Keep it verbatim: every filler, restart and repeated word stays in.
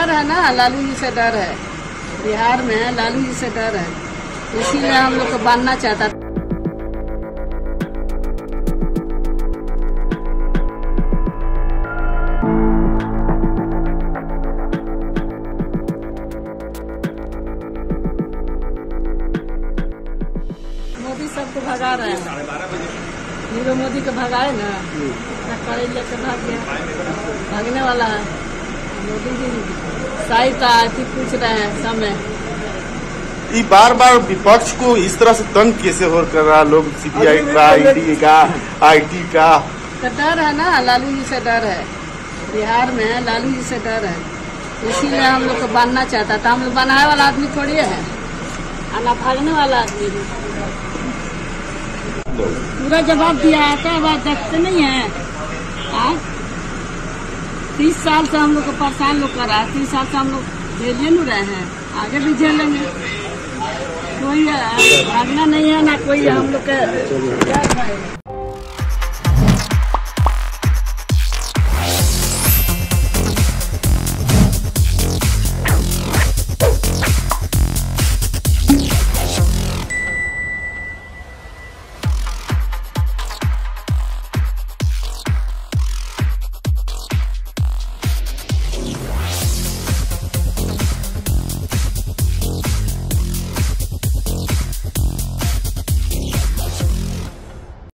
डर है ना, लालू जी से डर है। बिहार में लालू जी से डर है, इसीलिए हम लोग को बांधना चाहता था। मोदी सबको भगा रहे हैं, हीरो मोदी को भगाए ना, करे लेकर भाग गया, भागने वाला है। मोदी जी सहायता थी पूछ रहे हैं समय। ये बार बार विपक्ष को इस तरह से तंग कैसे हो कर रहा लोग, सीबीआई का, ईडी का, आईटी का? तो डर है ना, लालू जी से डर है। बिहार में लालू जी से डर है, इसीलिए हम लोग को बांधना चाहता था। हम लोग बनाने वाला आदमी थोड़ी है, आना भागने वाला आदमी। पूरा जवाब दिया है, क्या बात देखते नहीं है? आज तीस साल से हम लोग को परेशान लोग कर रहा है, तीस साल से हम लोग झेले नहीं रहे हैं, आगे भी झेलेंगे। कोई भागना नहीं है ना, कोई हम लोग का